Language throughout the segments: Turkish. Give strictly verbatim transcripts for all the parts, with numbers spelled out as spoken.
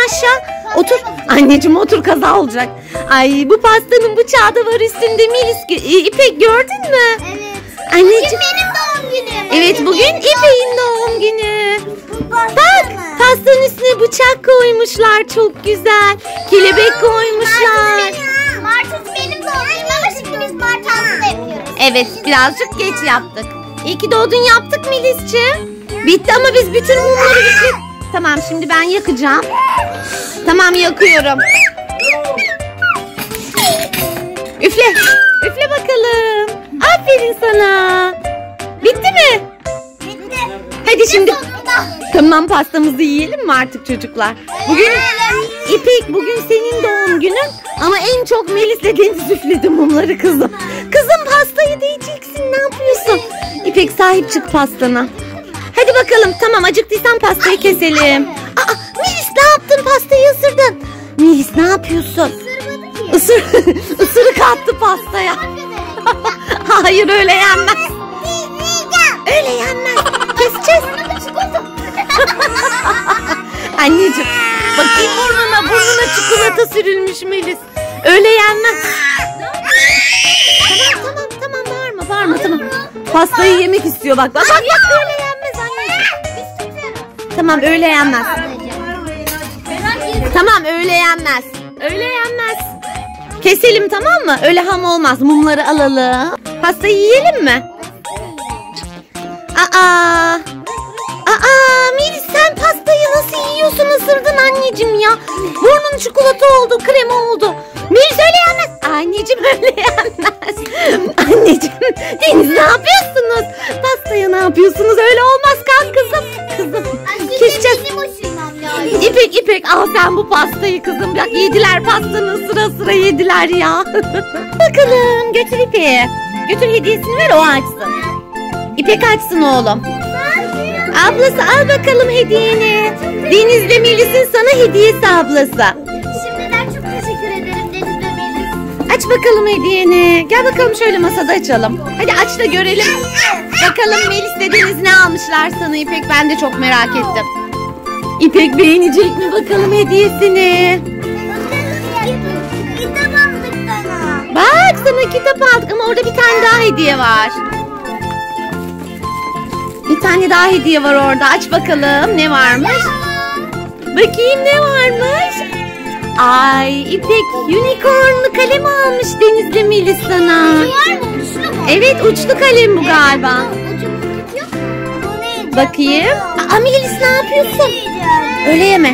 aşağı. Otur. Anneciğim otur, kaza olacak. Ay bu pastanın bıçağı da var üstünde Melis. İpek gördün mü? Evet. Anneciğim. Bugün benim doğum günüm. Evet bugün İpek'in doğum günü. Pasta Bak mı? pastanın üstüne bıçak koymuşlar, çok güzel. Kelebek koymuşlar. Martut benim doğum günüm ama şimdi biz Mart altında yapıyoruz. Evet birazcık geç yaptık. İyi ki doğdun yaptık Melis'ciğim. Bitti ama biz bütün mumları bitirdik. Tamam şimdi ben yakacağım. Tamam yakıyorum. Üfle. Üfle bakalım. Aferin sana. Bitti mi? Bitti. Hadi şimdi. Sonunda. Tamam pastamızı yiyelim mi artık çocuklar? Bugün İpek bugün senin doğum günün ama en çok Melis'le Deniz üfledi mumları kızım. Kızım pastayı da yiyeceksin, ne yapıyorsun? İpek sahip çık pastana. Hadi bakalım tamam, acıktıysan pastayı keselim. Aa Melis ne yaptın, pastayı ısırdın. Melis ne yapıyorsun? Isırmadı ki. Isır, ısırık attı pastaya. Hayır öyle yenmez. Öyle yenmez. Keseceğiz. Anneciğim bakayım burnuna, burnuna çikolata sürülmüş Melis. Öyle yenmez. Tamam tamam tamam bağırma bağırma tamam. Pastayı yemek istiyor bak bak bak bak, öyle yenmez anneciğim. Tamam öyle yenmez. Tamam öyle yenmez. Öyle yenmez. Keselim tamam mı? Öyle ham olmaz. Mumları alalım. Pastayı yiyelim mi? Aa. Aa Melis sen pastayı nasıl yiyorsun, ısırdın anneciğim ya. Burnun çikolata oldu, krema oldu. Melis öyle yenmez. Anneciğim öyle yenmez. Anneciğim Deniz ne yapıyorsunuz? Pastaya ne yapıyorsunuz? Öyle olmaz, kalk kızım. Kızım keseceğiz. İpek İpek al sen bu pastayı kızım. Bak yediler pastanın, sıra sıra yediler ya. Bakalım götür İpek'e. Götür hediyesini ver, o açsın. İpek açsın oğlum. Ablası al bakalım hediyeni. Deniz'le Melis'in sana hediyesi ablası. Şimdiden çok teşekkür ederim Deniz ve Melis. Aç bakalım hediyeni. Gel bakalım şöyle masada açalım. Hadi aç da görelim. Bakalım Melis'le Deniz ne almışlar sana İpek, ben de çok merak ettim. İpek beğenecek mi bakalım hediyesini? Kitap aldık sana. Bak sana kitap aldık ama orada bir tane daha hediye var. Bir tane daha hediye var orada. Aç bakalım ne varmış. Bakayım ne varmış. Ay İpek unicornlu kalem almış Deniz'le Melis sana. Evet uçlu kalem bu galiba. Bakayım. Aa Melis ne yapıyorsun? Öyle yeme.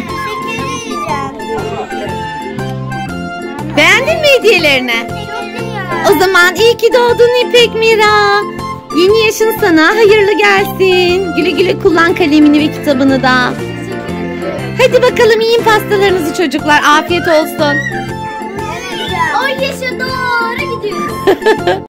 Beğendin mi hediyelerini? O zaman iyi ki doğdun İpek Mira. Yeni yaşın sana hayırlı gelsin. Güle güle kullan kalemini ve kitabını da. Hadi bakalım yiyin pastalarınızı çocuklar. Afiyet olsun. on yaşa doğru gidiyoruz.